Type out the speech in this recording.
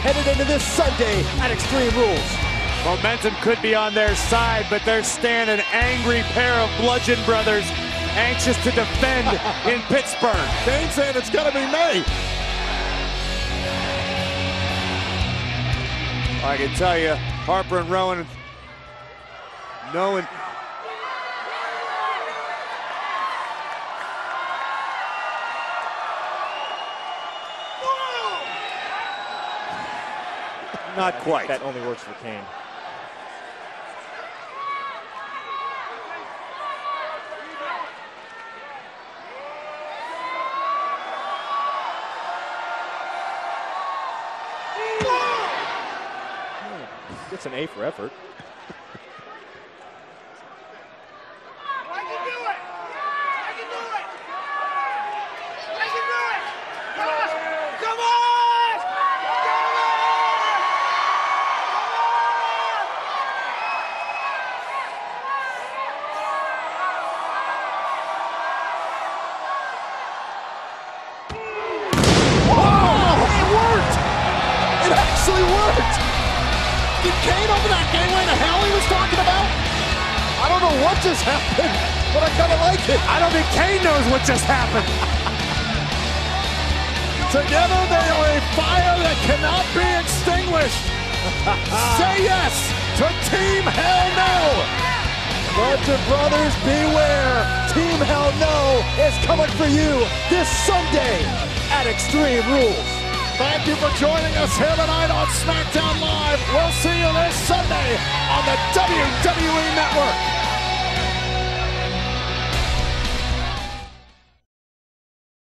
headed into this Sunday at Extreme Rules. Momentum could be on their side, but they're standing an angry pair of Bludgeon Brothers, anxious to defend in Pittsburgh. Kane saying it's going to be May. I can tell you, Harper and Rowan knowing. Not quite. That only works for Kane. Gets an A for effort. I can do it! I can do it! I can do it! Come on! Come on! Come on! Oh, it worked! It actually worked! Did Kane open that gateway to hell he was talking about? I don't know what just happened, but I kind of like it. I don't think Kane knows what just happened. Together they are a fire that cannot be extinguished. Say yes to Team Hell No. Bludgeon Brothers, beware. Team Hell No is coming for you this Sunday at Extreme Rules. Thank you for joining us here tonight on SmackDown Live. We'll see you this Sunday on the WWE Network.